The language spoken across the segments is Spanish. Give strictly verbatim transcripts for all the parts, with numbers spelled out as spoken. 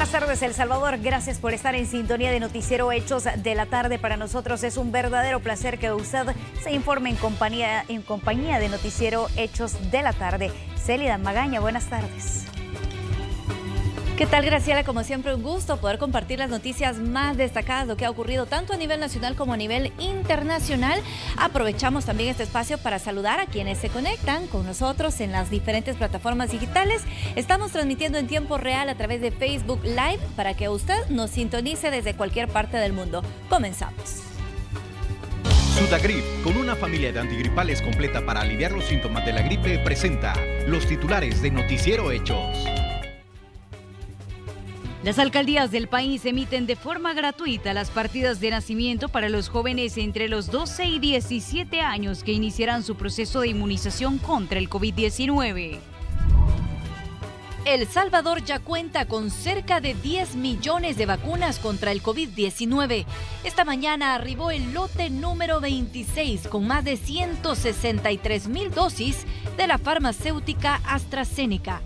Buenas tardes, El Salvador. Gracias por estar en sintonía de Noticiero Hechos de la Tarde. Para nosotros es un verdadero placer que usted se informe en compañía, en compañía de Noticiero Hechos de la Tarde. Célida Magaña, buenas tardes. ¿Qué tal, Graciela? Como siempre, un gusto poder compartir las noticias más destacadas, lo que ha ocurrido tanto a nivel nacional como a nivel internacional. Aprovechamos también este espacio para saludar a quienes se conectan con nosotros en las diferentes plataformas digitales. Estamos transmitiendo en tiempo real a través de Facebook Live para que usted nos sintonice desde cualquier parte del mundo. Comenzamos. Sudagrip, con una familia de antigripales completa para aliviar los síntomas de la gripe, presenta los titulares de Noticiero Hechos. Las alcaldías del país emiten de forma gratuita las partidas de nacimiento para los jóvenes entre los doce y diecisiete años que iniciarán su proceso de inmunización contra el COVID diecinueve. El Salvador ya cuenta con cerca de diez millones de vacunas contra el COVID diecinueve. Esta mañana arribó el lote número veintiséis con más de ciento sesenta y tres mil dosis de la farmacéutica AstraZeneca.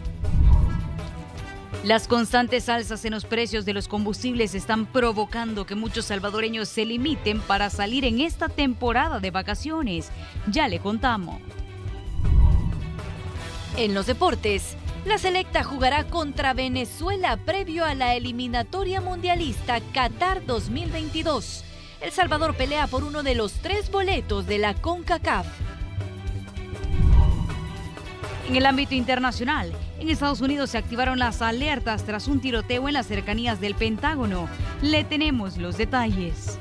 Las constantes alzas en los precios de los combustibles están provocando que muchos salvadoreños se limiten para salir en esta temporada de vacaciones. Ya le contamos. En los deportes, la selecta jugará contra Venezuela previo a la eliminatoria mundialista Qatar dos mil veintidós. El Salvador pelea por uno de los tres boletos de la CONCACAF. En el ámbito internacional, en Estados Unidos se activaron las alertas tras un tiroteo en las cercanías del Pentágono. Le tenemos los detalles.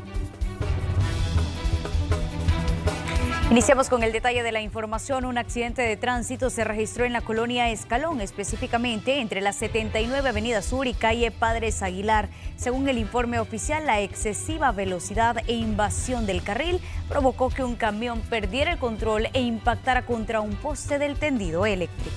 Iniciamos con el detalle de la información. Un accidente de tránsito se registró en la colonia Escalón, específicamente entre la setenta y nueve Avenida Sur y calle Padres Aguilar. Según el informe oficial, la excesiva velocidad e invasión del carril provocó que un camión perdiera el control e impactara contra un poste del tendido eléctrico.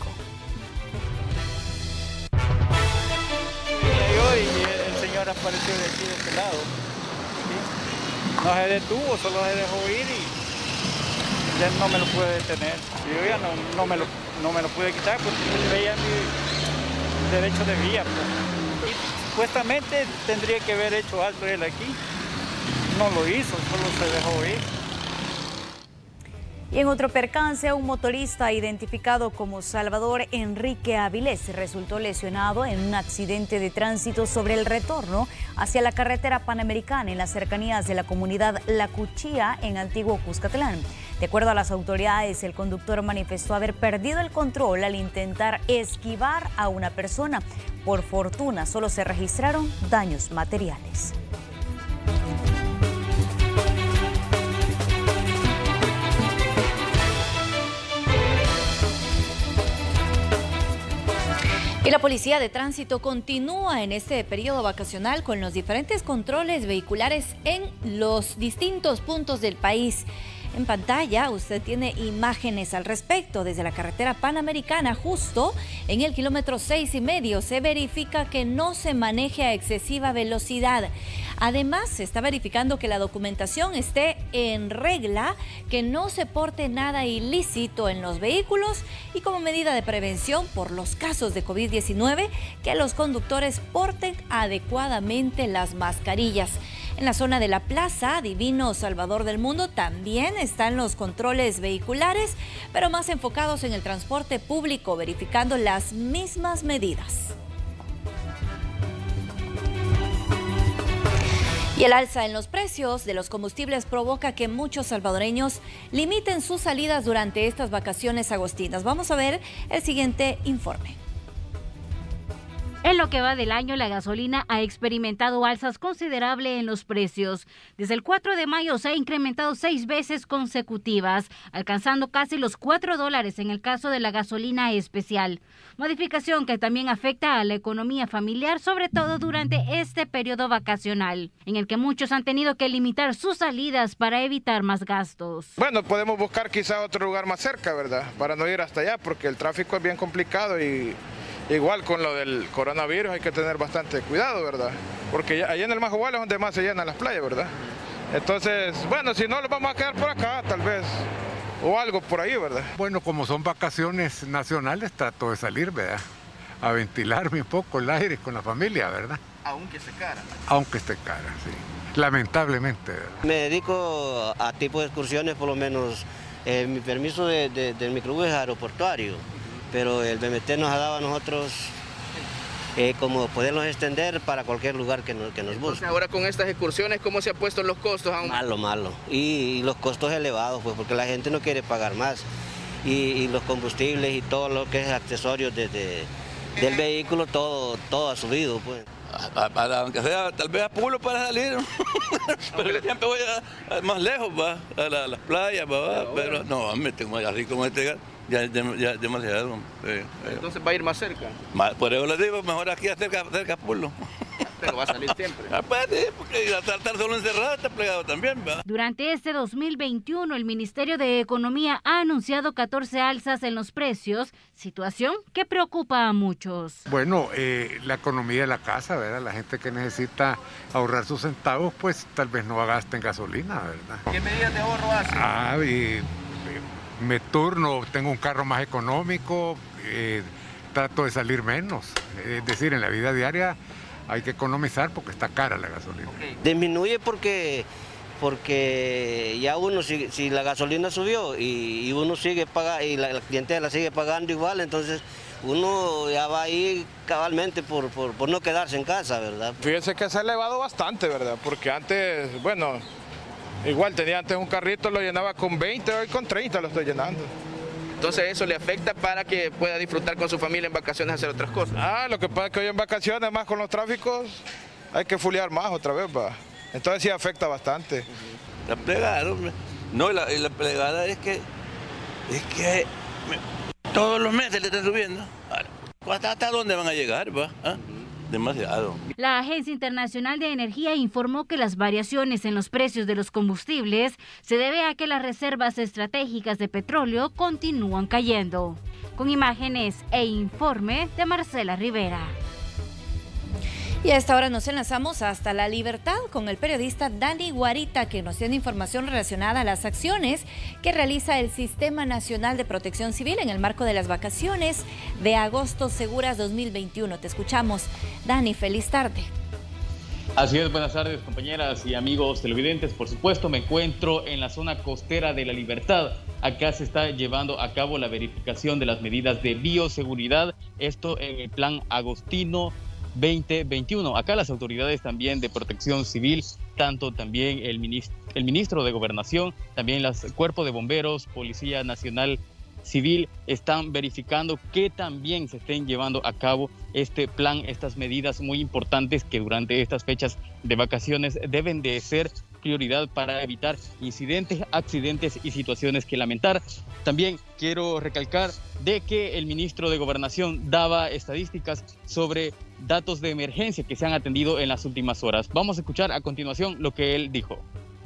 Y el señor apareció de aquí de este lado. ¿Sí? No se detuvo, solo se dejó ir y ya no me lo pude detener. Yo ya no, no, me, lo, no me lo pude quitar porque veía mi derecho de vía. Pues. Y supuestamente tendría que haber hecho alto él aquí. No lo hizo, solo se dejó ir. Y en otro percance, un motorista identificado como Salvador Enrique Avilés resultó lesionado en un accidente de tránsito sobre el retorno hacia la carretera Panamericana en las cercanías de la comunidad La Cuchilla en Antiguo Cuscatlán. De acuerdo a las autoridades, el conductor manifestó haber perdido el control al intentar esquivar a una persona. Por fortuna, solo se registraron daños materiales. Y la Policía de Tránsito continúa en este periodo vacacional con los diferentes controles vehiculares en los distintos puntos del país. En pantalla usted tiene imágenes al respecto. Desde la carretera Panamericana, justo en el kilómetro seis y medio, se verifica que no se maneje a excesiva velocidad. Además, se está verificando que la documentación esté en regla, que no se porte nada ilícito en los vehículos y como medida de prevención por los casos de COVID diecinueve, que los conductores porten adecuadamente las mascarillas. En la zona de la Plaza Divino Salvador del Mundo también están los controles vehiculares, pero más enfocados en el transporte público, verificando las mismas medidas. Y el alza en los precios de los combustibles provoca que muchos salvadoreños limiten sus salidas durante estas vacaciones agostinas. Vamos a ver el siguiente informe. En lo que va del año, la gasolina ha experimentado alzas considerables en los precios. Desde el cuatro de mayo se ha incrementado seis veces consecutivas, alcanzando casi los cuatro dólares en el caso de la gasolina especial. Modificación que también afecta a la economía familiar, sobre todo durante este periodo vacacional, en el que muchos han tenido que limitar sus salidas para evitar más gastos. Bueno, podemos buscar quizá otro lugar más cerca, ¿verdad? Para no ir hasta allá, porque el tráfico es bien complicado y igual con lo del coronavirus hay que tener bastante cuidado, ¿verdad? Porque allá en el Majoval es donde más se llenan las playas, ¿verdad? Entonces, bueno, si no, los vamos a quedar por acá, tal vez, o algo por ahí, ¿verdad? Bueno, como son vacaciones nacionales, trato de salir, ¿verdad? a ventilarme un poco el aire con la familia, ¿verdad? Aunque esté cara. Aunque esté cara, sí. Lamentablemente, ¿verdad? Me dedico a tipo de excursiones, por lo menos eh, mi permiso de, de, del microbús es aeroportuario, pero el B M T nos ha dado a nosotros eh, como podernos extender para cualquier lugar que nos, que nos busque. Entonces, ahora con estas excursiones, ¿cómo se han puesto los costos? Aún? Malo, malo. Y, y los costos elevados, pues, porque la gente no quiere pagar más. Y, y los combustibles y todo lo que es accesorios de, de, del vehículo, todo, todo ha subido, pues. Para, aunque sea, tal vez a Pulo para salir, pero yo siempre voy a, a más lejos, va, a, la, a las playas, va, pero no, me tengo así como este, ya es ya, demasiado. Eh, Entonces va a ir más cerca. Más, por eso les digo, mejor aquí cerca, cerca a Pulo. Pero va a salir siempre. Ah, pues, sí, porque estar, estar solo encerrado está plegado también, ¿va? Durante este dos mil veintiuno, el Ministerio de Economía ha anunciado catorce alzas en los precios, situación que preocupa a muchos. Bueno, eh, la economía de la casa, ¿verdad? La gente que necesita ahorrar sus centavos, pues tal vez no gaste en gasolina, ¿verdad? ¿Qué medidas de ahorro hace? Ah, y, eh, me turno, tengo un carro más económico, eh, trato de salir menos. Es decir, en la vida diaria hay que economizar porque está cara la gasolina. Okay. Disminuye porque, porque ya uno, si, si la gasolina subió y, y uno sigue pagando, y la, la clientela sigue pagando igual, entonces uno ya va ahí cabalmente por, por, por no quedarse en casa, ¿verdad? Fíjense que se ha elevado bastante, ¿verdad? Porque antes, bueno, igual tenía antes un carrito, lo llenaba con veinte, hoy con treinta lo estoy llenando. Entonces eso le afecta para que pueda disfrutar con su familia en vacaciones, hacer otras cosas. Ah, lo que pasa es que hoy en vacaciones, más con los tráficos, hay que fulear más otra vez, va. Entonces sí afecta bastante. La plegada, no, la, la plegada es que, es que me, todos los meses le están subiendo. ¿Hasta, hasta dónde van a llegar, va? ¿Ah? Demasiado. La Agencia Internacional de Energía informó que las variaciones en los precios de los combustibles se debe a que las reservas estratégicas de petróleo continúan cayendo. Con imágenes e informe de Marcela Rivera. Y a esta hora nos enlazamos hasta La Libertad con el periodista Dani Guarita, que nos tiene información relacionada a las acciones que realiza el Sistema Nacional de Protección Civil en el marco de las vacaciones de Agosto Seguras dos mil veintiuno. Te escuchamos, Dani, feliz tarde. Así es, buenas tardes compañeras y amigos televidentes. Por supuesto, me encuentro en la zona costera de La Libertad. Acá se está llevando a cabo la verificación de las medidas de bioseguridad, esto en el plan Agostino veinte veintiuno. Acá las autoridades también de Protección Civil, tanto también el ministro, el ministro de Gobernación, también el Cuerpo de Bomberos, Policía Nacional Civil, están verificando que también se estén llevando a cabo este plan, estas medidas muy importantes que durante estas fechas de vacaciones deben de ser prioridad para evitar incidentes, accidentes y situaciones que lamentar. También quiero recalcar de que el ministro de Gobernación daba estadísticas sobre datos de emergencia que se han atendido en las últimas horas. Vamos a escuchar a continuación lo que él dijo.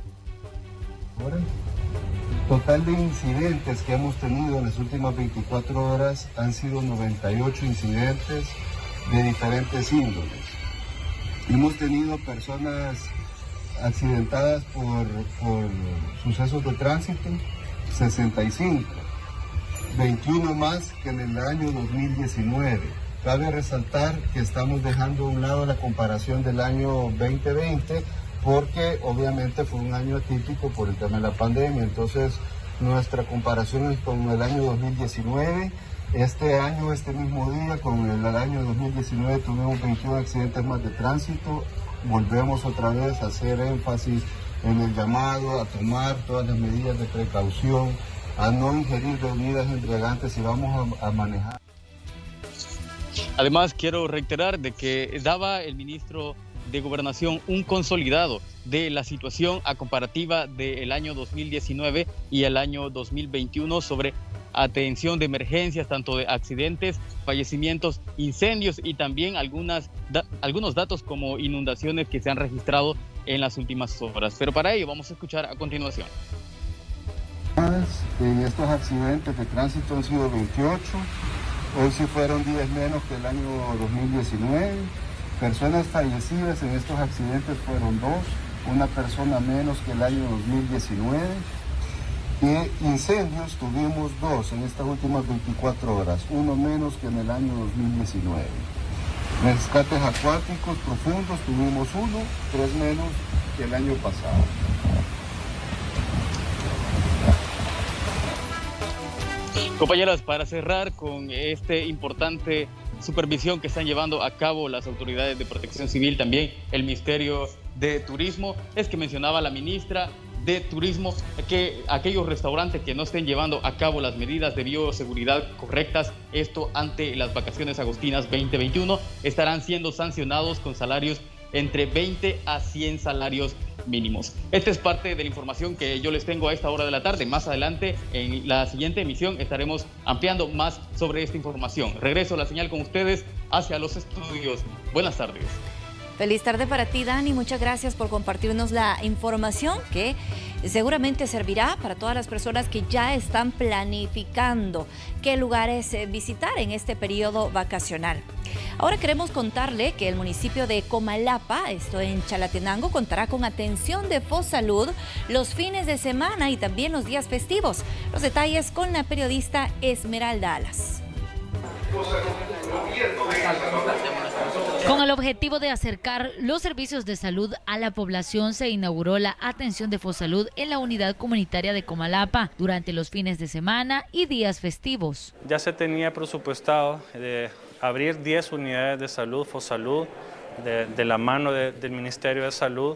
Total de incidentes que hemos tenido en las últimas veinticuatro horas han sido noventa y ocho incidentes de diferentes índoles. Hemos tenido personas accidentadas por, por sucesos de tránsito, sesenta y cinco, veintiuno más que en el año dos mil diecinueve. Cabe resaltar que estamos dejando a un lado la comparación del año veinte veinte, porque obviamente fue un año atípico por el tema de la pandemia, entonces nuestra comparación es con el año dos mil diecinueve. Este año, este mismo día, con el, el año dos mil diecinueve, tuvimos veintiún accidentes más de tránsito. Volvemos otra vez a hacer énfasis en el llamado a tomar todas las medidas de precaución, a no ingerir bebidas embriagantes si vamos a, a manejar. Además, quiero reiterar de que daba el ministro de Gobernación un consolidado de la situación a comparativa del año dos mil diecinueve y el año dos mil veintiuno sobre atención de emergencias, tanto de accidentes, fallecimientos, incendios y también algunas, da, algunos datos como inundaciones que se han registrado en las últimas horas. Pero para ello vamos a escuchar a continuación. En estos accidentes de tránsito han sido veintiocho, hoy sí fueron diez menos que el año dos mil diecinueve. Personas fallecidas en estos accidentes fueron dos, una persona menos que el año dos mil diecinueve. Y incendios tuvimos dos en estas últimas veinticuatro horas, uno menos que en el año dos mil diecinueve. Rescates acuáticos profundos tuvimos uno, tres menos que el año pasado. Compañeras, para cerrar con este importante supervisión que están llevando a cabo las autoridades de Protección Civil, también el Ministerio de Turismo, es que mencionaba la ministra de Turismo que aquellos restaurantes que no estén llevando a cabo las medidas de bioseguridad correctas, esto ante las vacaciones agostinas veinte veintiuno, estarán siendo sancionados con salarios entre veinte a cien salarios mínimos. Esta es parte de la información que yo les tengo a esta hora de la tarde. Más adelante, en la siguiente emisión, estaremos ampliando más sobre esta información. Regreso a la señal con ustedes hacia los estudios. Buenas tardes. Feliz tarde para ti, Dani. Muchas gracias por compartirnos la información que seguramente servirá para todas las personas que ya están planificando qué lugares visitar en este periodo vacacional. Ahora queremos contarle que el municipio de Comalapa, esto en Chalatenango, contará con atención de Fosalud los fines de semana y también los días festivos. Los detalles con la periodista Esmeralda Alas. Con el objetivo de acercar los servicios de salud a la población, se inauguró la atención de Fosalud en la unidad comunitaria de Comalapa durante los fines de semana y días festivos. Ya se tenía presupuestado de abrir diez unidades de salud, Fosalud, de, de la mano de, del Ministerio de Salud,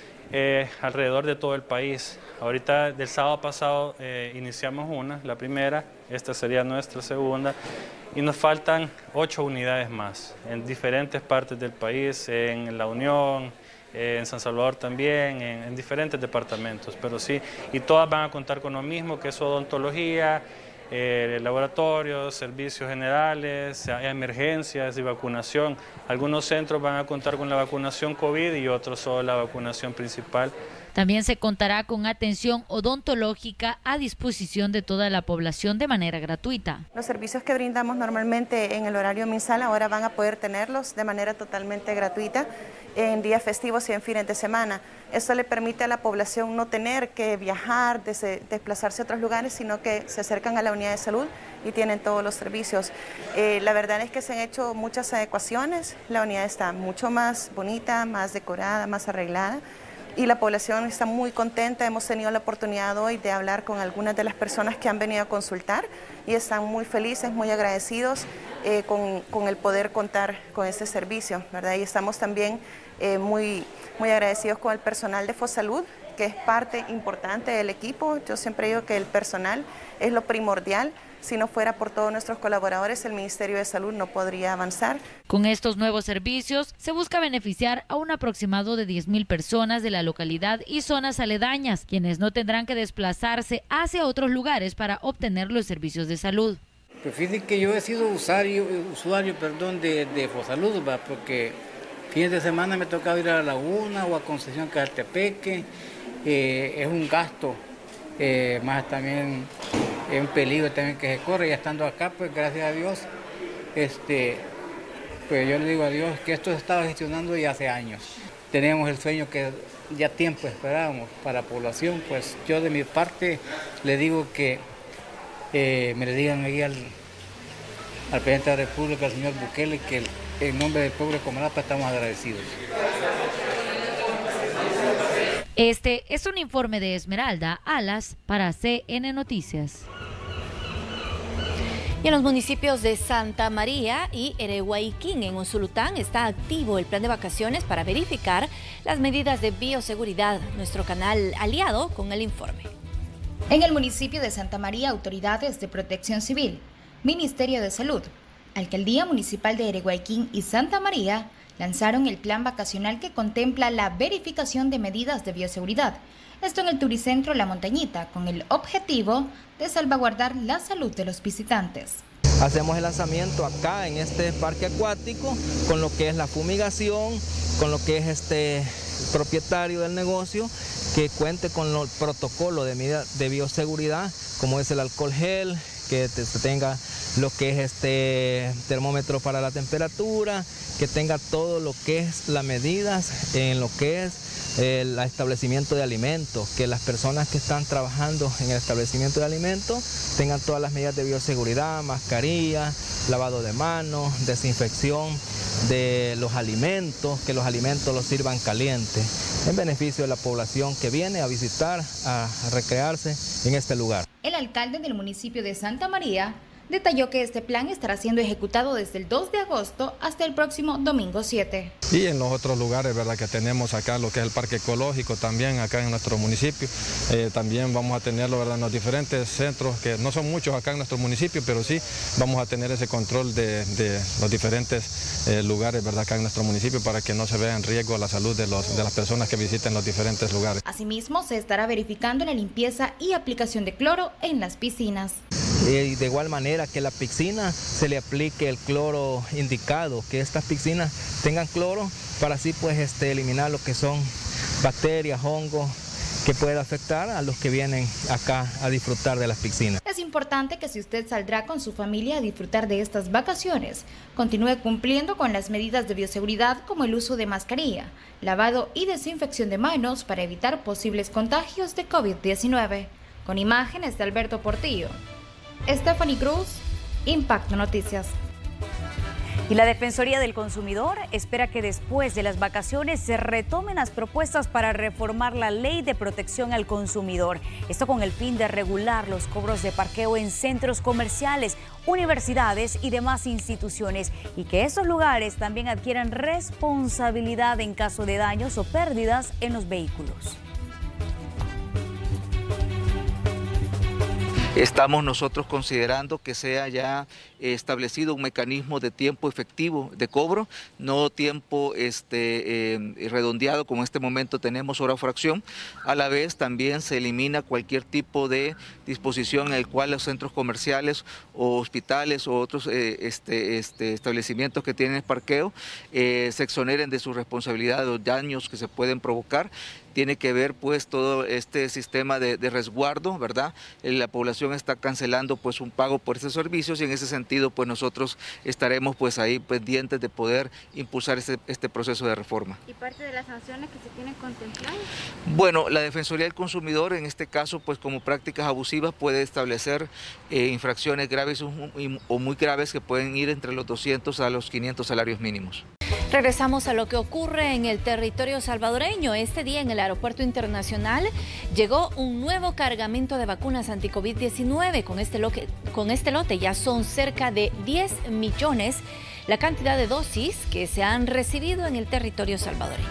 eh, alrededor de todo el país. Ahorita, del sábado pasado, eh, iniciamos una, la primera, esta sería nuestra segunda, y nos faltan ocho unidades más en diferentes partes del país, en La Unión, en San Salvador también, en, en diferentes departamentos, pero sí, y todas van a contar con lo mismo, que es odontología, eh, laboratorios, servicios generales, emergencias y vacunación. Algunos centros van a contar con la vacunación COVID y otros solo la vacunación principal. También se contará con atención odontológica a disposición de toda la población de manera gratuita. Los servicios que brindamos normalmente en el horario mensal ahora van a poder tenerlos de manera totalmente gratuita en días festivos y en fines de semana. Esto le permite a la población no tener que viajar, desplazarse a otros lugares, sino que se acercan a la unidad de salud y tienen todos los servicios. Eh, la verdad es que se han hecho muchas adecuaciones, la unidad está mucho más bonita, más decorada, más arreglada. Y la población está muy contenta. Hemos tenido la oportunidad hoy de hablar con algunas de las personas que han venido a consultar y están muy felices, muy agradecidos eh, con, con el poder contar con este servicio, ¿verdad? Y estamos también eh, muy, muy agradecidos con el personal de Fosalud, que es parte importante del equipo. Yo siempre digo que el personal es lo primordial. Si no fuera por todos nuestros colaboradores, el Ministerio de Salud no podría avanzar. Con estos nuevos servicios, se busca beneficiar a un aproximado de diez mil personas de la localidad y zonas aledañas, quienes no tendrán que desplazarse hacia otros lugares para obtener los servicios de salud. Pues fíjense que yo he sido usuario, usuario perdón, de, de Fosalud, ¿va? Porque fines de semana me tocaba ir a La Laguna o a Concesión Cajaltepeque. Eh, es un gasto, eh, más también es un peligro también que se corre. Ya estando acá, pues gracias a Dios, este, pues yo le digo a Dios que esto se estaba gestionando ya hace años. Tenemos el sueño que ya tiempo esperábamos para la población. Pues yo de mi parte le digo que eh, me le digan ahí al, al presidente de la República, al señor Bukele, que en nombre del pueblo de Comalapa estamos agradecidos. Este es un informe de Esmeralda Alas para C N Noticias. Y en los municipios de Santa María y Ereguayquín, en Usulután, está activo el plan de vacaciones para verificar las medidas de bioseguridad. Nuestro canal aliado con el informe. En el municipio de Santa María, autoridades de Protección Civil, Ministerio de Salud, Alcaldía Municipal de Ereguayquín y Santa María lanzaron el plan vacacional que contempla la verificación de medidas de bioseguridad. Esto en el Turicentro La Montañita, con el objetivo de salvaguardar la salud de los visitantes. Hacemos el lanzamiento acá en este parque acuático con lo que es la fumigación, con lo que es este propietario del negocio que cuente con el protocolo de medida de bioseguridad, como es el alcohol gel, que se tenga lo que es este termómetro para la temperatura, que tenga todo lo que es las medidas en lo que es el establecimiento de alimentos, que las personas que están trabajando en el establecimiento de alimentos tengan todas las medidas de bioseguridad, mascarilla, lavado de manos, desinfección de los alimentos, que los alimentos los sirvan calientes, en beneficio de la población que viene a visitar, a recrearse en este lugar. El alcalde del municipio de Santa María detalló que este plan estará siendo ejecutado desde el dos de agosto hasta el próximo domingo siete. Y en los otros lugares, ¿verdad?, que tenemos acá, lo que es el parque ecológico también acá en nuestro municipio, eh, también vamos a tenerlo, ¿verdad?, en los diferentes centros, que no son muchos acá en nuestro municipio, pero sí vamos a tener ese control de, de los diferentes eh, lugares, ¿verdad?, acá en nuestro municipio, para que no se vea en riesgo la salud de, los, de las personas que visiten los diferentes lugares. Asimismo, se estará verificando la limpieza y aplicación de cloro en las piscinas. Y de igual manera que la piscina se le aplique el cloro indicado, que estas piscinas tengan cloro para así pues este, eliminar lo que son bacterias, hongos, que pueda afectar a los que vienen acá a disfrutar de las piscinas. Es importante que si usted saldrá con su familia a disfrutar de estas vacaciones, continúe cumpliendo con las medidas de bioseguridad como el uso de mascarilla, lavado y desinfección de manos para evitar posibles contagios de COVID diecinueve. Con imágenes de Alberto Portillo, Stephanie Cruz, Impacto Noticias. Y la Defensoría del Consumidor espera que después de las vacaciones se retomen las propuestas para reformar la Ley de Protección al Consumidor. Esto con el fin de regular los cobros de parqueo en centros comerciales, universidades y demás instituciones, y que esos lugares también adquieran responsabilidad en caso de daños o pérdidas en los vehículos. Estamos nosotros considerando que sea ya establecido un mecanismo de tiempo efectivo de cobro, no tiempo este, eh, redondeado como en este momento tenemos hora fracción. A la vez también se elimina cualquier tipo de disposición en el cual los centros comerciales o hospitales o otros eh, este, este, establecimientos que tienen parqueo eh, se exoneren de su responsabilidad de los daños que se pueden provocar. Tiene que ver pues todo este sistema de, de resguardo, ¿verdad? La población está cancelando pues un pago por esos servicios y en ese sentido pues nosotros estaremos pues ahí pendientes de poder impulsar este, este proceso de reforma. ¿Y parte de las sanciones que se tienen contempladas? Bueno, la Defensoría del Consumidor en este caso pues como prácticas abusivas puede establecer eh, infracciones graves o, o muy graves que pueden ir entre los doscientos a los quinientos salarios mínimos. Regresamos a lo que ocurre en el territorio salvadoreño. Este día en el aeropuerto internacional llegó un nuevo cargamento de vacunas anti-COVID diecinueve. Con este, lote, con este lote ya son cerca de diez millones la cantidad de dosis que se han recibido en el territorio salvadoreño.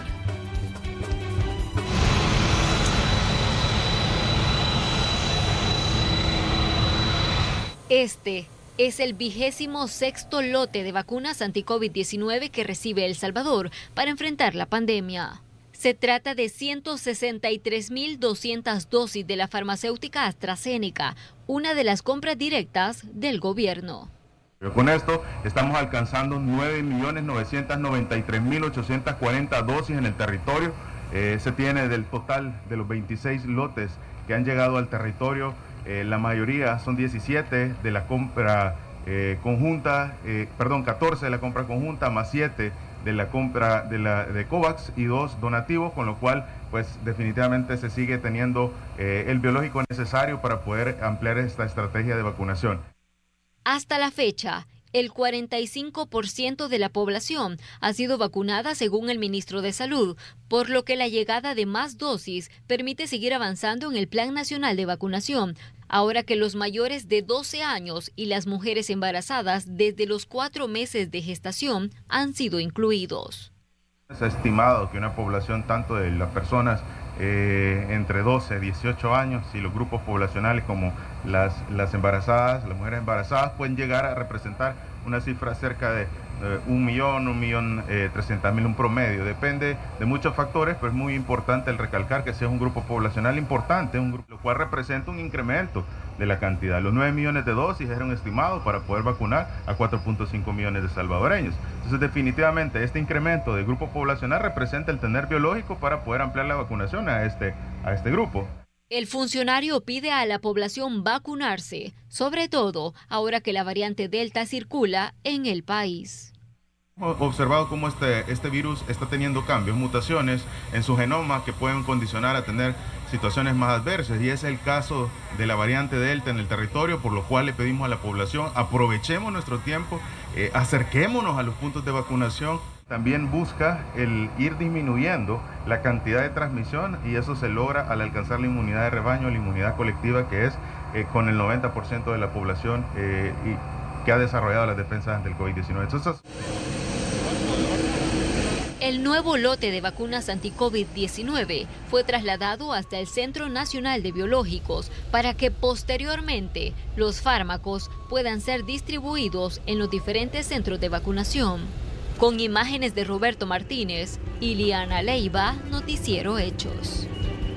Este es el vigésimo sexto lote de vacunas anti-COVID diecinueve que recibe El Salvador para enfrentar la pandemia. Se trata de ciento sesenta y tres mil doscientas dosis de la farmacéutica AstraZeneca, una de las compras directas del gobierno. Con esto estamos alcanzando nueve millones novecientos noventa y tres mil ochocientas cuarenta dosis en el territorio. Eh, se tiene del total de los veintiséis lotes que han llegado al territorio. Eh, la mayoría son diecisiete de la compra eh, conjunta, eh, perdón, catorce de la compra conjunta, más siete de la compra de, la, de COVAX y dos donativos, con lo cual pues definitivamente se sigue teniendo eh, el biológico necesario para poder ampliar esta estrategia de vacunación. Hasta la fecha, el cuarenta y cinco por ciento de la población ha sido vacunada según el ministro de Salud, por lo que la llegada de más dosis permite seguir avanzando en el Plan Nacional de Vacunación, ahora que los mayores de doce años y las mujeres embarazadas desde los cuatro meses de gestación han sido incluidos. Se ha estimado que una población tanto de las personas eh, entre doce y dieciocho años y los grupos poblacionales como las, las embarazadas, las mujeres embarazadas pueden llegar a representar una cifra cerca de eh, un millón, un millón eh, trescientas mil, un promedio. Depende de muchos factores, pero es muy importante el recalcar que sea un grupo poblacional importante, un grupo, lo cual representa un incremento de la cantidad. Los nueve millones de dosis eran estimados para poder vacunar a cuatro punto cinco millones de salvadoreños. Entonces definitivamente este incremento del grupo poblacional representa el tener biológico para poder ampliar la vacunación a este, a este grupo. El funcionario pide a la población vacunarse, sobre todo ahora que la variante Delta circula en el país. Hemos observado cómo este, este virus está teniendo cambios, mutaciones en su genoma que pueden condicionar a tener situaciones más adversas, y ese es el caso de la variante Delta en el territorio, por lo cual le pedimos a la población, aprovechemos nuestro tiempo, eh, acerquémonos a los puntos de vacunación. También busca el ir disminuyendo la cantidad de transmisión, y eso se logra al alcanzar la inmunidad de rebaño, la inmunidad colectiva, que es eh, con el noventa por ciento de la población eh, y que ha desarrollado las defensas ante el COVID diecinueve. Entonces, el nuevo lote de vacunas anti-COVID diecinueve fue trasladado hasta el Centro Nacional de Biológicos para que posteriormente los fármacos puedan ser distribuidos en los diferentes centros de vacunación. Con imágenes de Roberto Martínez, Iliana Leiva, Noticiero Hechos.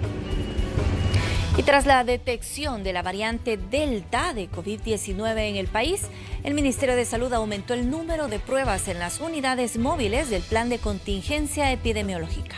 Y tras la detección de la variante Delta de COVID diecinueve en el país, el Ministerio de Salud aumentó el número de pruebas en las unidades móviles del Plan de Contingencia Epidemiológica.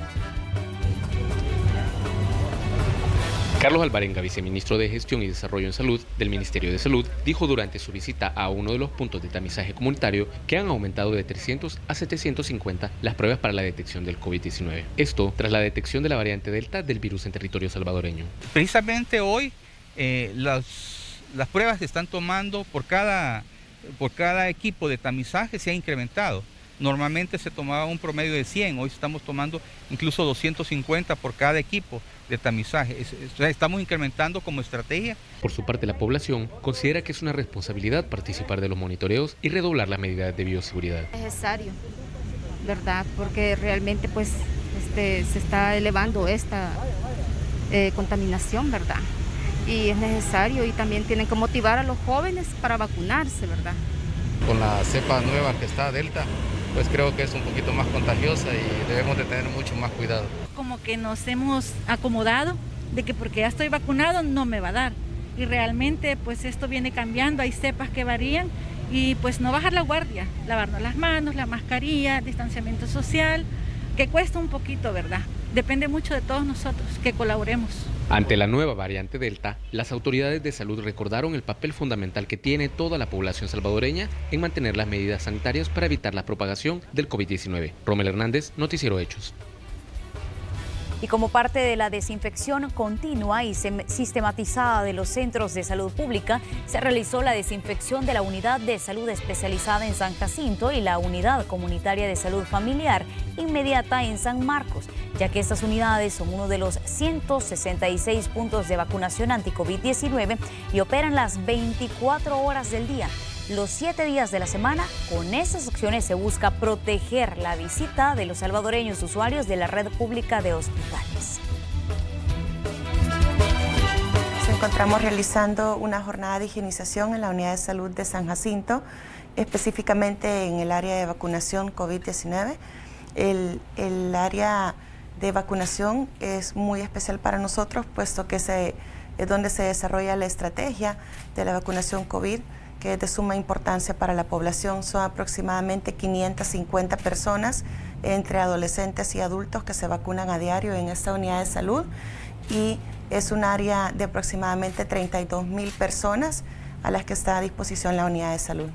Carlos Alvarenga, viceministro de Gestión y Desarrollo en Salud del Ministerio de Salud, dijo durante su visita a uno de los puntos de tamizaje comunitario que han aumentado de trescientos a setecientos cincuenta las pruebas para la detección del COVID diecinueve. Esto tras la detección de la variante Delta del virus en territorio salvadoreño. Precisamente hoy eh, las, las pruebas que están tomando por cada, por cada equipo de tamizaje se ha incrementado. Normalmente se tomaba un promedio de cien, hoy estamos tomando incluso doscientos cincuenta por cada equipo de tamizaje. Estamos incrementando como estrategia. Por su parte, la población considera que es una responsabilidad participar de los monitoreos y redoblar las medidas de bioseguridad. Es necesario, ¿verdad? Porque realmente pues este, se está elevando esta eh, contaminación, ¿verdad? Y es necesario, y también tienen que motivar a los jóvenes para vacunarse, ¿verdad? Con la cepa nueva que está, Delta, pues creo que es un poquito más contagiosa y debemos de tener mucho más cuidado. Como que nos hemos acomodado de que porque ya estoy vacunado no me va a dar, y realmente pues esto viene cambiando, hay cepas que varían, y pues no bajar la guardia, lavarnos las manos, la mascarilla, distanciamiento social, que cuesta un poquito, ¿verdad? Depende mucho de todos nosotros que colaboremos. Ante la nueva variante Delta, las autoridades de salud recordaron el papel fundamental que tiene toda la población salvadoreña en mantener las medidas sanitarias para evitar la propagación del COVID diecinueve. Romel Hernández, Noticiero Hechos. Y como parte de la desinfección continua y sistematizada de los centros de salud pública, se realizó la desinfección de la unidad de salud especializada en San Jacinto y la unidad comunitaria de salud familiar inmediata en San Marcos, ya que estas unidades son uno de los ciento sesenta y seis puntos de vacunación anti-COVID diecinueve y operan las veinticuatro horas del día. Los siete días de la semana. Con estas acciones se busca proteger la visita de los salvadoreños usuarios de la red pública de hospitales. Nos encontramos realizando una jornada de higienización en la unidad de salud de San Jacinto, específicamente en el área de vacunación COVID diecinueve. El, el área de vacunación es muy especial para nosotros, puesto que se, es donde se desarrolla la estrategia de la vacunación COVID, que es de suma importancia para la población. Son aproximadamente quinientas cincuenta personas entre adolescentes y adultos que se vacunan a diario en esta unidad de salud, y es un área de aproximadamente treinta y dos mil personas a las que está a disposición la unidad de salud.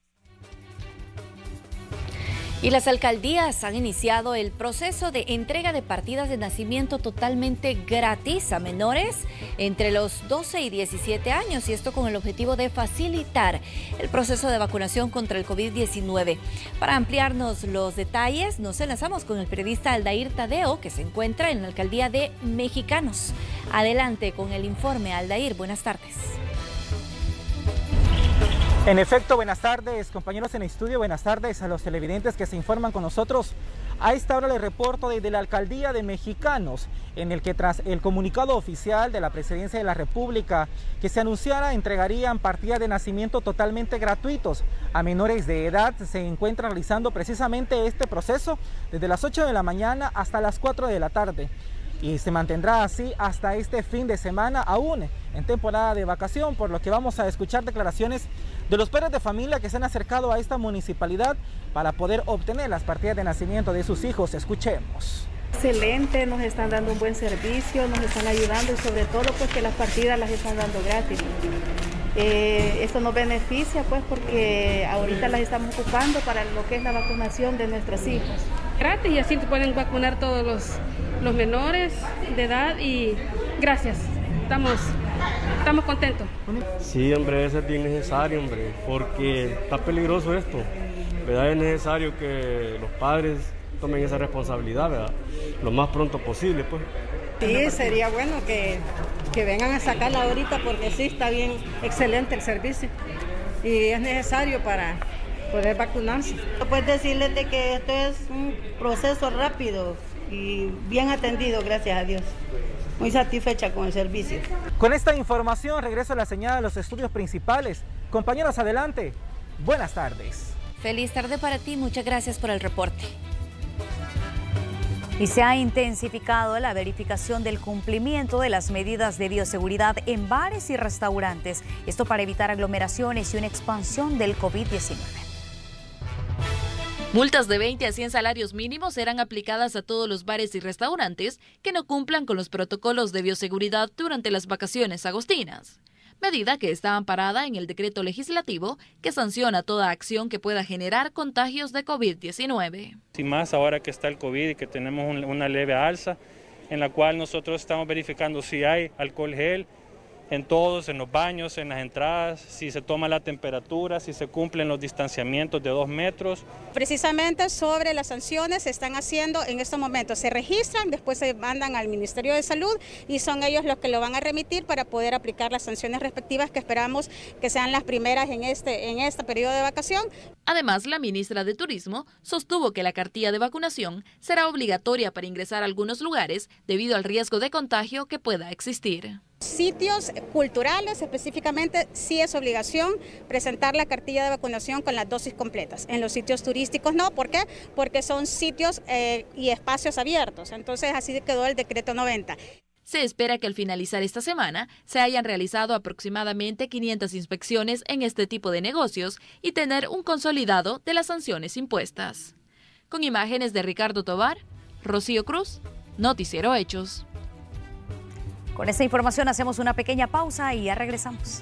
Y las alcaldías han iniciado el proceso de entrega de partidas de nacimiento totalmente gratis a menores entre los doce y diecisiete años, y esto con el objetivo de facilitar el proceso de vacunación contra el COVID diecinueve. Para ampliarnos los detalles, nos enlazamos con el periodista Aldair Tadeo, que se encuentra en la alcaldía de Mexicanos. Adelante con el informe, Aldair, buenas tardes. En efecto, buenas tardes, compañeros en el estudio, buenas tardes a los televidentes que se informan con nosotros. A esta hora les reporto desde la alcaldía de Mexicanos, en el que tras el comunicado oficial de la Presidencia de la República que se anunciara entregarían partidas de nacimiento totalmente gratuitos a menores de edad, se encuentra realizando precisamente este proceso desde las ocho de la mañana hasta las cuatro de la tarde. Y se mantendrá así hasta este fin de semana, aún en temporada de vacación, por lo que vamos a escuchar declaraciones de los padres de familia que se han acercado a esta municipalidad para poder obtener las partidas de nacimiento de sus hijos. Escuchemos. Excelente, nos están dando un buen servicio, nos están ayudando y sobre todo pues que las partidas las están dando gratis. Eh, esto nos beneficia pues porque ahorita las estamos ocupando para lo que es la vacunación de nuestros hijos. Gratis y así te pueden vacunar todos los, los menores de edad y gracias, estamos, estamos contentos. Sí, hombre, eso es bien necesario, hombre, porque está peligroso esto, ¿verdad? Es necesario que los padres tomen esa responsabilidad, ¿verdad? Lo más pronto posible, pues. Sí, sería bueno que, que vengan a sacarla ahorita porque sí, está bien, excelente el servicio y es necesario para poder vacunarse. Pues decirles de que esto es un proceso rápido y bien atendido, gracias a Dios. Muy satisfecha con el servicio. Con esta información regreso a la señal de los estudios principales. Compañeros, adelante. Buenas tardes. Feliz tarde para ti, muchas gracias por el reporte. Y se ha intensificado la verificación del cumplimiento de las medidas de bioseguridad en bares y restaurantes. Esto para evitar aglomeraciones y una expansión del COVID diecinueve. Multas de veinte a cien salarios mínimos serán aplicadas a todos los bares y restaurantes que no cumplan con los protocolos de bioseguridad durante las vacaciones agostinas. Medida que está amparada en el decreto legislativo que sanciona toda acción que pueda generar contagios de COVID diecinueve. Y más ahora que está el COVID y que tenemos un, una leve alza, en la cual nosotros estamos verificando si hay alcohol gel en todos, en los baños, en las entradas, si se toma la temperatura, si se cumplen los distanciamientos de dos metros. Precisamente sobre las sanciones se están haciendo en estos momentos, se registran, después se mandan al Ministerio de Salud y son ellos los que lo van a remitir para poder aplicar las sanciones respectivas que esperamos que sean las primeras en este, en este periodo de vacación. Además, la ministra de Turismo sostuvo que la cartilla de vacunación será obligatoria para ingresar a algunos lugares debido al riesgo de contagio que pueda existir. Sitios culturales específicamente sí es obligación presentar la cartilla de vacunación con las dosis completas. En los sitios turísticos no, ¿por qué? Porque son sitios eh, y espacios abiertos, entonces así quedó el decreto noventa. Se espera que al finalizar esta semana se hayan realizado aproximadamente quinientas inspecciones en este tipo de negocios y tener un consolidado de las sanciones impuestas. Con imágenes de Ricardo Tovar, Rocío Cruz, Noticiero Hechos. Con esta información hacemos una pequeña pausa y ya regresamos.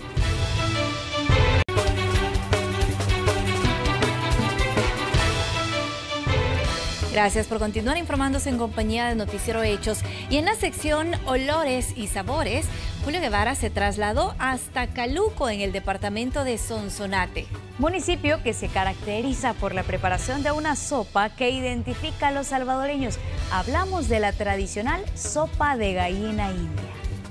Gracias por continuar informándose en compañía de Noticiero Hechos. Y en la sección Olores y Sabores, Julio Guevara se trasladó hasta Caluco, en el departamento de Sonsonate. Municipio que se caracteriza por la preparación de una sopa que identifica a los salvadoreños. Hablamos de la tradicional sopa de gallina india.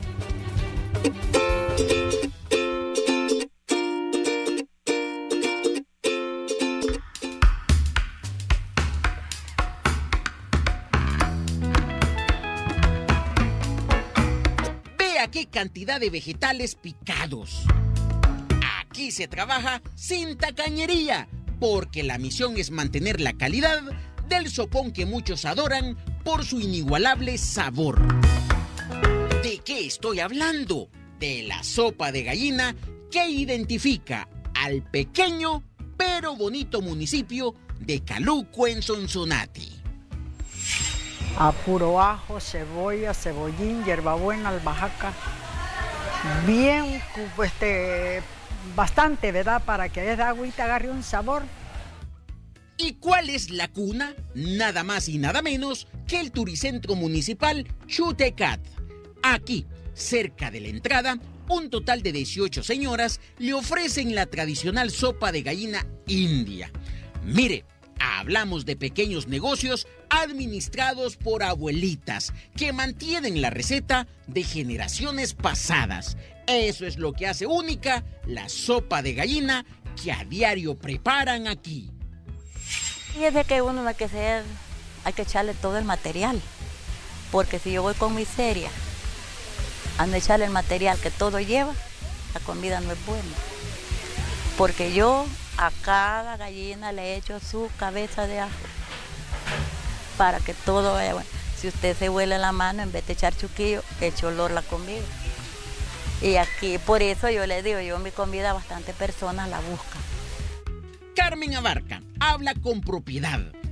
Qué cantidad de vegetales picados. Aquí se trabaja sin tacañería, porque la misión es mantener la calidad del sopón que muchos adoran por su inigualable sabor. ¿De qué estoy hablando? De la sopa de gallina que identifica al pequeño pero bonito municipio de Caluco en Sonsonate. A puro ajo, cebolla, cebollín, hierbabuena, albahaca, bien, este, bastante, ¿verdad? Para que esa agüita agarre un sabor. ¿Y cuál es la cuna? Nada más y nada menos que el Turicentro Municipal Chutecat. Aquí, cerca de la entrada, un total de dieciocho señoras le ofrecen la tradicional sopa de gallina india. Mire, hablamos de pequeños negocios administrados por abuelitas que mantienen la receta de generaciones pasadas. Eso es lo que hace única la sopa de gallina que a diario preparan aquí. Y es de que uno hay que ser, hay que echarle todo el material, porque si yo voy con miseria, a no echarle el material que todo lleva, la comida no es buena. Porque yo a cada gallina le echo su cabeza de ajo para que todo vaya bueno. Si usted se huele la mano, en vez de echar chuquillo, eche olor la comida. Y aquí, por eso yo le digo, yo mi comida bastante personas la buscan. Carmen Abarca habla con propiedad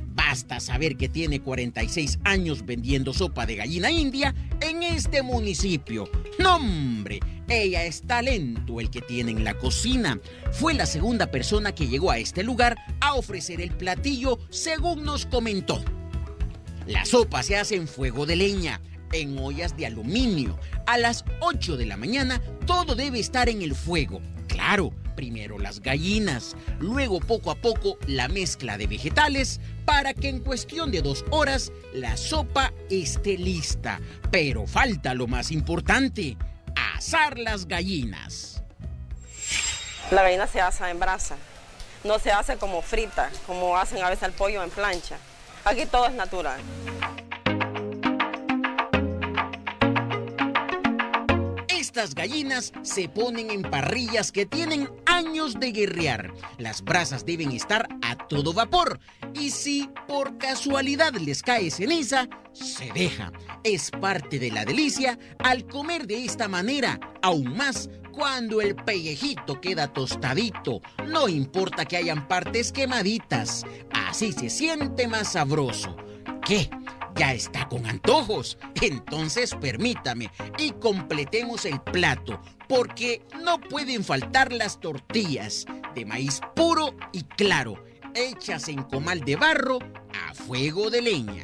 Basta saber que tiene cuarenta y seis años vendiendo sopa de gallina india en este municipio. ¡No, hombre! Ella es talento el que tiene en la cocina. Fue la segunda persona que llegó a este lugar a ofrecer el platillo, según nos comentó. La sopa se hace en fuego de leña, en ollas de aluminio. A las ocho de la mañana todo debe estar en el fuego. Claro, primero las gallinas, luego poco a poco la mezcla de vegetales para que en cuestión de dos horas la sopa esté lista. Pero falta lo más importante, asar las gallinas. La gallina se asa en brasa, no se hace como frita, como hacen a veces el pollo en plancha. Aquí todo es natural. Estas gallinas se ponen en parrillas que tienen años de guerrear. Las brasas deben estar a todo vapor y si por casualidad les cae ceniza, se deja. Es parte de la delicia al comer de esta manera, aún más cuando el pellejito queda tostadito. No importa que hayan partes quemaditas, así se siente más sabroso. ¿Qué? ¿Ya está con antojos? Entonces permítame y completemos el plato, porque no pueden faltar las tortillas de maíz puro y claro, hechas en comal de barro a fuego de leña.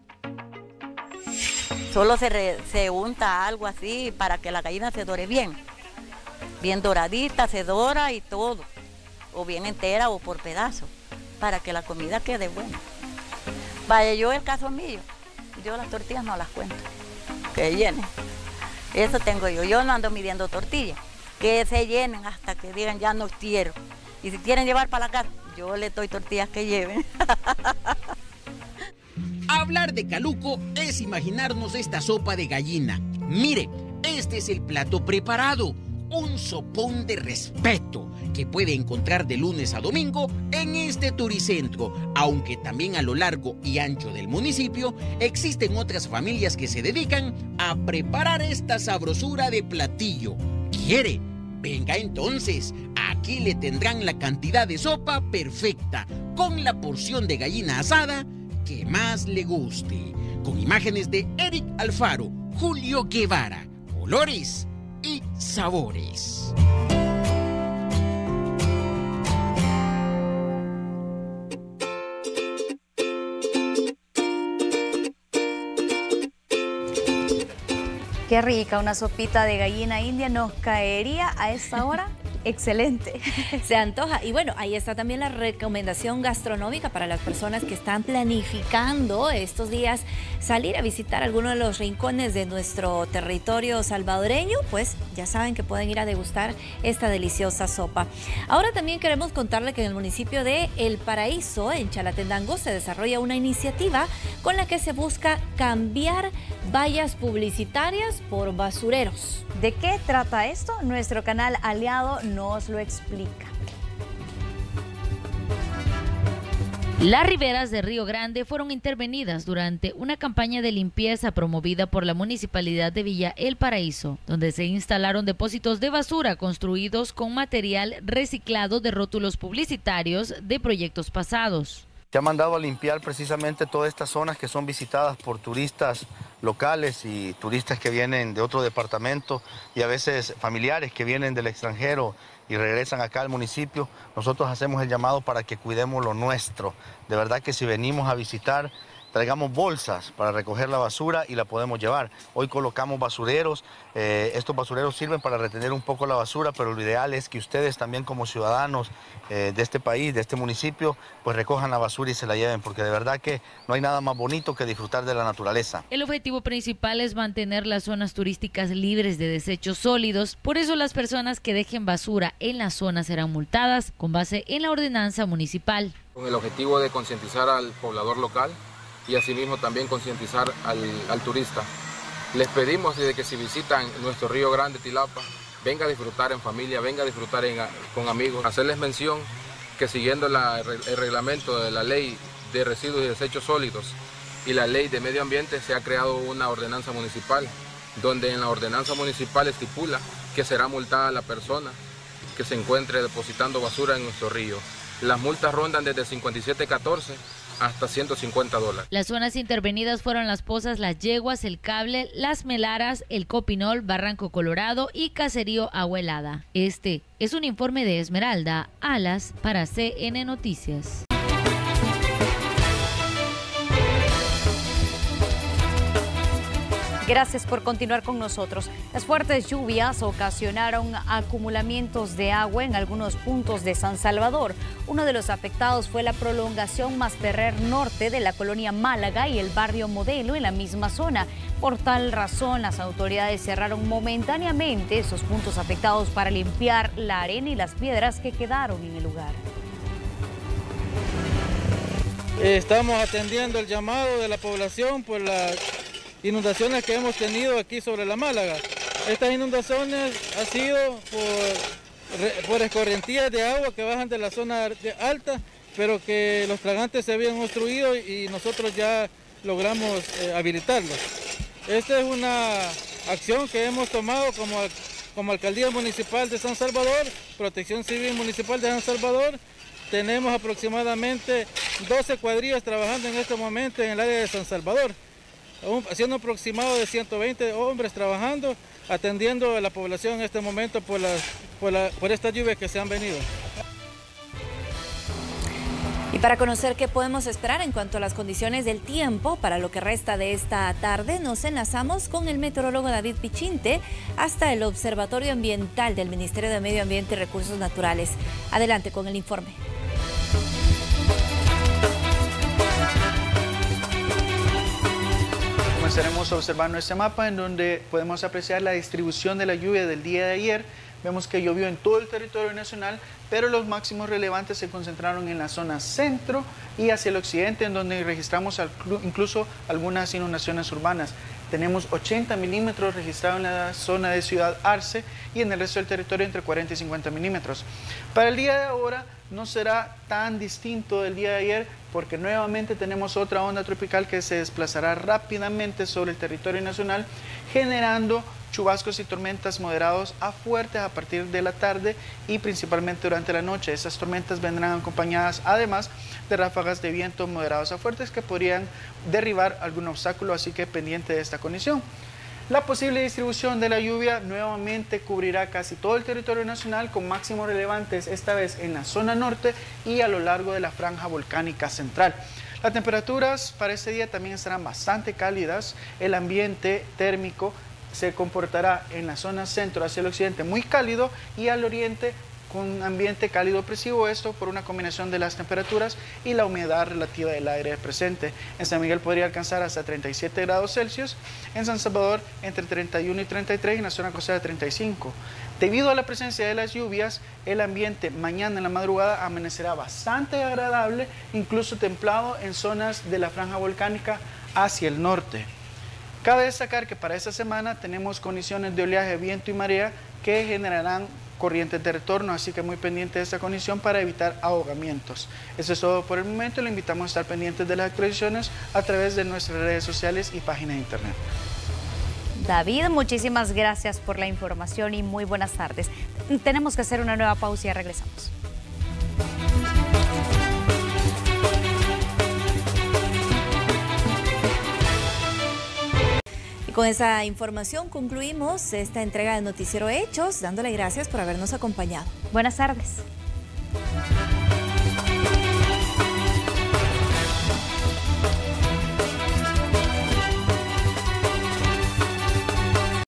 Solo se, re, se unta algo así para que la gallina se dore bien, bien doradita, se dora y todo, o bien entera o por pedazos, para que la comida quede buena. Vaya, yo el caso mío, yo las tortillas no las cuento, que llenen. Eso tengo yo, yo no ando midiendo tortillas, que se llenen hasta que digan ya no quiero. Y si quieren llevar para la casa, yo les doy tortillas que lleven. Hablar de caluco es imaginarnos esta sopa de gallina. Mire, este es el plato preparado, un sopón de respeto que puede encontrar de lunes a domingo en este turicentro, aunque también a lo largo y ancho del municipio existen otras familias que se dedican a preparar esta sabrosura de platillo. ¿Quiere? Venga entonces, aquí le tendrán la cantidad de sopa perfecta, con la porción de gallina asada que más le guste. Con imágenes de Eric Alfaro, Julio Guevara, olores y sabores. Qué rica, una sopita de gallina india nos caería a esta hora. Excelente. Se antoja. Y bueno, ahí está también la recomendación gastronómica para las personas que están planificando estos días salir a visitar alguno de los rincones de nuestro territorio salvadoreño, pues ya saben que pueden ir a degustar esta deliciosa sopa. Ahora también queremos contarle que en el municipio de El Paraíso, en Chalatenango, se desarrolla una iniciativa con la que se busca cambiar vallas publicitarias por basureros. ¿De qué trata esto? Nuestro canal aliado nos lo explica. Las riberas de Río Grande fueron intervenidas durante una campaña de limpieza promovida por la Municipalidad de Villa El Paraíso, donde se instalaron depósitos de basura construidos con material reciclado de rótulos publicitarios de proyectos pasados. Se ha mandado a limpiar precisamente todas estas zonas que son visitadas por turistas locales y turistas que vienen de otro departamento y a veces familiares que vienen del extranjero y regresan acá al municipio. Nosotros hacemos el llamado para que cuidemos lo nuestro. De verdad que si venimos a visitar, traigamos bolsas para recoger la basura y la podemos llevar. Hoy colocamos basureros, eh, estos basureros sirven para retener un poco la basura, pero lo ideal es que ustedes también como ciudadanos eh, de este país, de este municipio, pues recojan la basura y se la lleven, porque de verdad que no hay nada más bonito que disfrutar de la naturaleza. El objetivo principal es mantener las zonas turísticas libres de desechos sólidos, por eso las personas que dejen basura en la zona serán multadas con base en la ordenanza municipal. Con el objetivo de concientizar al poblador local y asimismo también concientizar al, al turista. Les pedimos de que si visitan nuestro Río Grande, Tilapa, venga a disfrutar en familia, venga a disfrutar en, con amigos. Hacerles mención que siguiendo la, el reglamento de la Ley de Residuos y Desechos Sólidos y la Ley de Medio Ambiente se ha creado una ordenanza municipal, donde en la ordenanza municipal estipula que será multada la persona que se encuentre depositando basura en nuestro río. Las multas rondan desde cincuenta y siete catorce hasta ciento cincuenta dólares. Las zonas intervenidas fueron Las Pozas, Las Yeguas, El Cable, Las Melaras, El Copinol, Barranco Colorado y Caserío Aguelada. Este es un informe de Esmeralda Alas para C N Noticias. Gracias por continuar con nosotros. Las fuertes lluvias ocasionaron acumulamientos de agua en algunos puntos de San Salvador. Uno de los afectados fue la prolongación Masferrer Norte de la colonia Málaga y el barrio Modelo en la misma zona. Por tal razón, las autoridades cerraron momentáneamente esos puntos afectados para limpiar la arena y las piedras que quedaron en el lugar. Estamos atendiendo el llamado de la población por la inundaciones que hemos tenido aquí sobre la Málaga. Estas inundaciones han sido por, por escorrentías de agua que bajan de la zona alta, pero que los tragantes se habían obstruido y nosotros ya logramos eh, habilitarlos. Esta es una acción que hemos tomado como, como Alcaldía Municipal de San Salvador, Protección Civil Municipal de San Salvador. Tenemos aproximadamente doce cuadrillas trabajando en este momento en el área de San Salvador, haciendo un aproximado de ciento veinte hombres trabajando, atendiendo a la población en este momento por, las, por, la, por estas lluvias que se han venido. Y para conocer qué podemos esperar en cuanto a las condiciones del tiempo para lo que resta de esta tarde, nos enlazamos con el meteorólogo David Pichinte hasta el Observatorio Ambiental del Ministerio de Medio Ambiente y Recursos Naturales. Adelante con el informe. Comenzaremos observando este mapa en donde podemos apreciar la distribución de la lluvia del día de ayer. Vemos que llovió en todo el territorio nacional, pero los máximos relevantes se concentraron en la zona centro y hacia el occidente, en donde registramos incluso algunas inundaciones urbanas. Tenemos ochenta milímetros registrados en la zona de Ciudad Arce y en el resto del territorio entre cuarenta y cincuenta milímetros. Para el día de ahora no será tan distinto del día de ayer porque nuevamente tenemos otra onda tropical que se desplazará rápidamente sobre el territorio nacional, generando chubascos y tormentas moderados a fuertes a partir de la tarde y principalmente durante la noche. Estas tormentas vendrán acompañadas además de ráfagas de viento moderados a fuertes que podrían derribar algún obstáculo, así que pendiente de esta condición. La posible distribución de la lluvia nuevamente cubrirá casi todo el territorio nacional con máximos relevantes, esta vez en la zona norte y a lo largo de la franja volcánica central. Las temperaturas para este día también estarán bastante cálidas. El ambiente térmico se comportará en la zona centro hacia el occidente muy cálido y al oriente con ambiente cálido opresivo, esto por una combinación de las temperaturas y la humedad relativa del aire presente. En San Miguel podría alcanzar hasta treinta y siete grados Celsius, en San Salvador entre treinta y uno y treinta y tres y en la zona costera treinta y cinco. Debido a la presencia de las lluvias, el ambiente mañana en la madrugada amanecerá bastante agradable, incluso templado en zonas de la franja volcánica hacia el norte. Cabe destacar que para esta semana tenemos condiciones de oleaje, viento y marea que generarán corrientes de retorno, así que muy pendiente de esta condición para evitar ahogamientos. Eso es todo por el momento, le invitamos a estar pendientes de las actualizaciones a través de nuestras redes sociales y páginas de internet. David, muchísimas gracias por la información y muy buenas tardes. Tenemos que hacer una nueva pausa y ya regresamos. Con esa información concluimos esta entrega de Noticiero Hechos, dándole gracias por habernos acompañado. Buenas tardes.